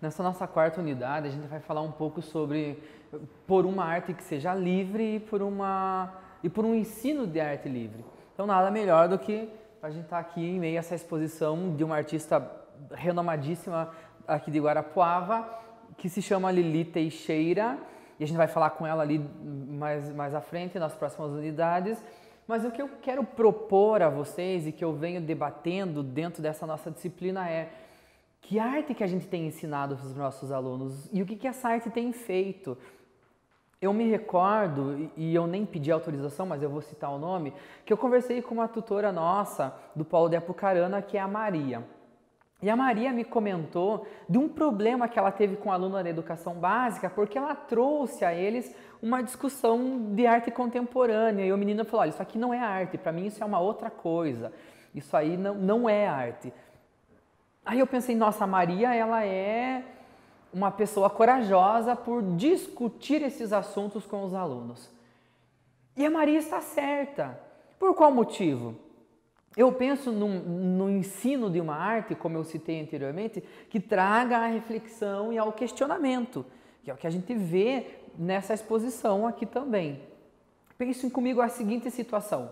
Nessa nossa quarta unidade, a gente vai falar um pouco sobre por uma arte que seja livre e por um ensino de arte livre. Então, nada melhor do que a gente estar aqui em meio a essa exposição de uma artista renomadíssima aqui de Guarapuava, que se chama Lili Teixeira, e a gente vai falar com ela ali mais à frente, nas próximas unidades. Mas o que eu quero propor a vocês e que eu venho debatendo dentro dessa nossa disciplina é que arte que a gente tem ensinado para os nossos alunos e o que essa arte tem feito. Eu me recordo, e eu nem pedi autorização, mas eu vou citar o nome, que eu conversei com uma tutora nossa do Polo de Apucarana, que é a Maria. E a Maria me comentou de um problema que ela teve com a aluna da educação básica, porque ela trouxe a eles uma discussão de arte contemporânea. E o menino falou, olha, isso aqui não é arte, para mim isso é uma outra coisa. Isso aí não é arte. Aí eu pensei, nossa, a Maria, ela é uma pessoa corajosa por discutir esses assuntos com os alunos. E a Maria está certa. Por qual motivo? Eu penso no ensino de uma arte, como eu citei anteriormente, que traga a reflexão e ao questionamento, que é o que a gente vê nessa exposição aqui também. Pensem comigo a seguinte situação.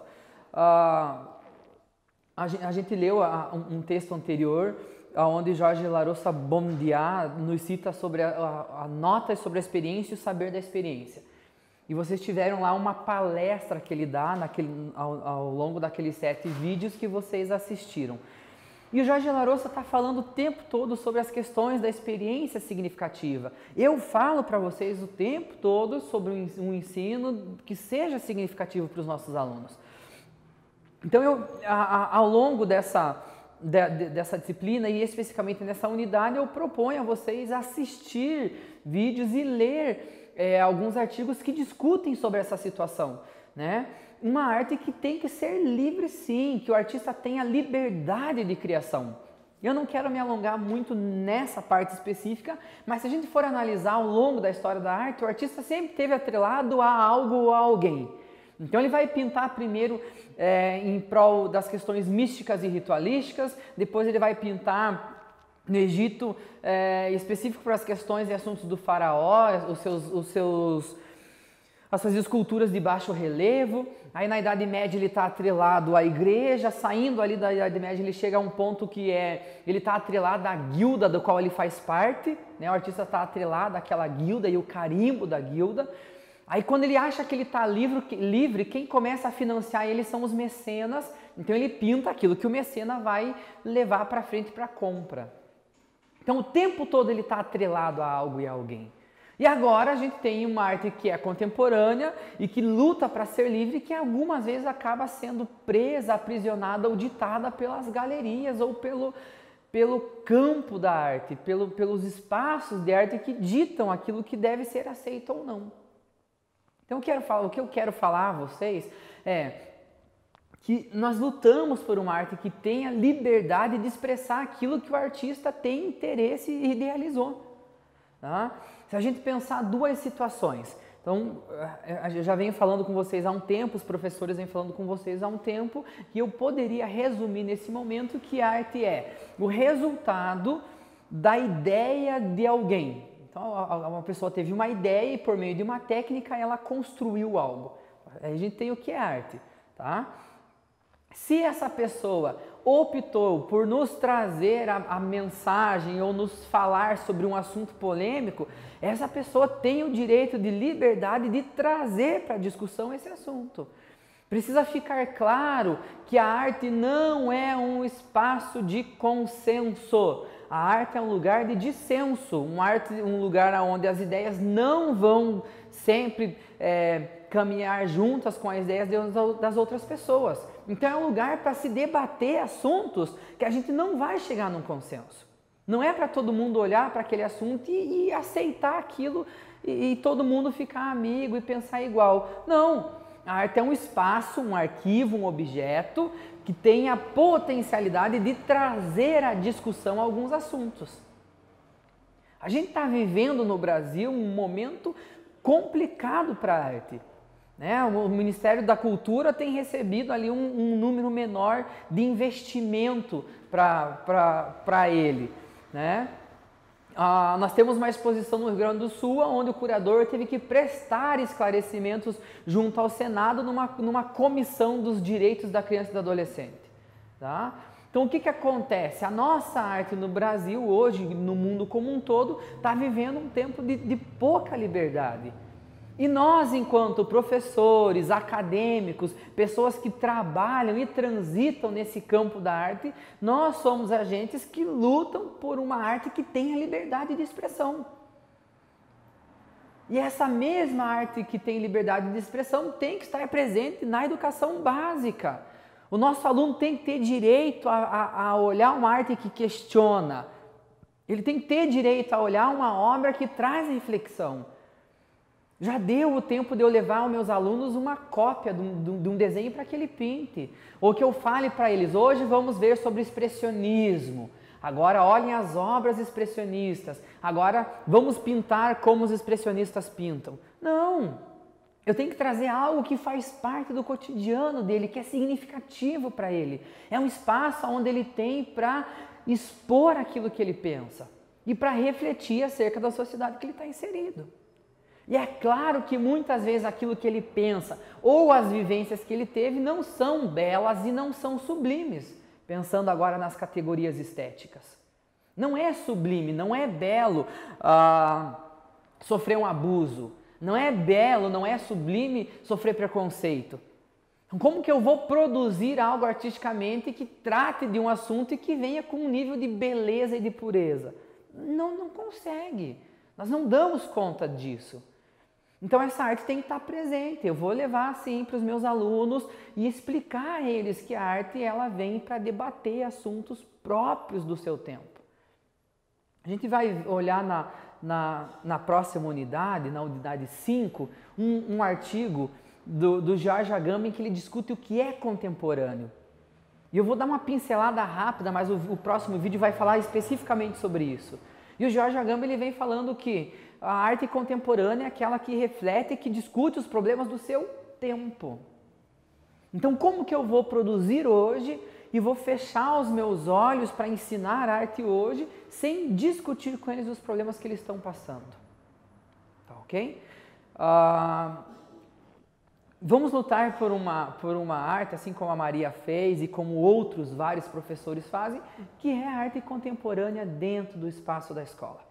A gente leu um texto anterior, onde Jorge Larossa Bondiá nos cita sobre a nota sobre a experiência e o saber da experiência. E vocês tiveram lá uma palestra que ele dá ao longo daqueles 7 vídeos que vocês assistiram. E o Jorge Larossa está falando o tempo todo sobre as questões da experiência significativa. Eu falo para vocês o tempo todo sobre um ensino que seja significativo para os nossos alunos. Então, ao longo dessa disciplina e especificamente nessa unidade, eu proponho a vocês assistir vídeos e ler alguns artigos que discutem sobre essa situação, né? Uma arte que tem que ser livre, sim, que o artista tenha liberdade de criação. Eu não quero me alongar muito nessa parte específica, mas se a gente for analisar ao longo da história da arte, o artista sempre esteve atrelado a algo ou a alguém. Então ele vai pintar primeiro em prol das questões místicas e ritualísticas, depois ele vai pintar no Egito específico para as questões e assuntos do faraó, as suas esculturas de baixo relevo. Aí na Idade Média ele está atrelado à igreja, saindo ali da Idade Média ele chega a um ponto que ele está atrelado à guilda do qual ele faz parte, né? O artista está atrelado àquela guilda e o carimbo da guilda. Aí quando ele acha que ele está livre, quem começa a financiar ele são os mecenas, então ele pinta aquilo que o mecena vai levar para frente para compra. Então o tempo todo ele está atrelado a algo e a alguém. E agora a gente tem uma arte que é contemporânea e que luta para ser livre, que algumas vezes acaba sendo presa, aprisionada ou ditada pelas galerias ou pelo campo da arte, pelos espaços de arte que ditam aquilo que deve ser aceito ou não. Então o que eu quero falar a vocês é que nós lutamos por uma arte que tenha liberdade de expressar aquilo que o artista tem interesse e idealizou. Tá? Se a gente pensar 2 situações, então eu já venho falando com vocês há um tempo, os professores vêm falando com vocês há um tempo, e eu poderia resumir nesse momento que a arte é o resultado da ideia de alguém. Então uma pessoa teve uma ideia e por meio de uma técnica ela construiu algo. Aí a gente tem o que é arte, tá? Se essa pessoa optou por nos trazer a mensagem ou nos falar sobre um assunto polêmico, essa pessoa tem o direito de liberdade de trazer para a discussão esse assunto. Precisa ficar claro que a arte não é um espaço de consenso. A arte é um lugar de dissenso, um lugar onde as ideias não vão sempre caminhar juntas com as ideias das outras pessoas. Então é um lugar para se debater assuntos que a gente não vai chegar num consenso. Não é para todo mundo olhar para aquele assunto e aceitar aquilo e todo mundo ficar amigo e pensar igual. Não, a arte é um espaço, um arquivo, um objeto que tem a potencialidade de trazer à discussão alguns assuntos. A gente está vivendo no Brasil um momento complicado para a arte. Né? O Ministério da Cultura tem recebido ali um número menor de investimento para ele. Né? Nós temos uma exposição no Rio Grande do Sul, onde o curador teve que prestar esclarecimentos junto ao Senado numa comissão dos direitos da criança e do adolescente. Tá? Então, o que acontece? A nossa arte no Brasil, hoje, no mundo como um todo, está vivendo um tempo de pouca liberdade. E nós, enquanto professores, acadêmicos, pessoas que trabalham e transitam nesse campo da arte, nós somos agentes que lutam por uma arte que tenha liberdade de expressão. E essa mesma arte que tem liberdade de expressão tem que estar presente na educação básica. O nosso aluno tem que ter direito a olhar uma arte que questiona. Ele tem que ter direito a olhar uma obra que traz reflexão. Já deu o tempo de eu levar aos meus alunos uma cópia de um desenho para que ele pinte. Ou que eu fale para eles, hoje vamos ver sobre expressionismo. Agora olhem as obras expressionistas. Agora vamos pintar como os expressionistas pintam. Não! Eu tenho que trazer algo que faz parte do cotidiano dele, que é significativo para ele. É um espaço onde ele tem para expor aquilo que ele pensa e para refletir acerca da sociedade que ele está inserido. E é claro que muitas vezes aquilo que ele pensa ou as vivências que ele teve não são belas e não são sublimes, pensando agora nas categorias estéticas. Não é sublime, não é belo sofrer um abuso. Não é belo, não é sublime sofrer preconceito. Então, como que eu vou produzir algo artisticamente que trate de um assunto e que venha com um nível de beleza e de pureza? Não consegue. Nós não damos conta disso. Então essa arte tem que estar presente. Eu vou levar assim para os meus alunos e explicar a eles que a arte ela vem para debater assuntos próprios do seu tempo. A gente vai olhar na próxima unidade, na unidade 5, um artigo do George Agamben que ele discute o que é contemporâneo. E eu vou dar uma pincelada rápida, mas o próximo vídeo vai falar especificamente sobre isso. E o George Agamben ele vem falando que a arte contemporânea é aquela que reflete e que discute os problemas do seu tempo. Então, como que eu vou produzir hoje e vou fechar os meus olhos para ensinar arte hoje sem discutir com eles os problemas que eles estão passando? Tá ok? Vamos lutar por uma arte, assim como a Maria fez e como outros vários professores fazem, que é a arte contemporânea dentro do espaço da escola.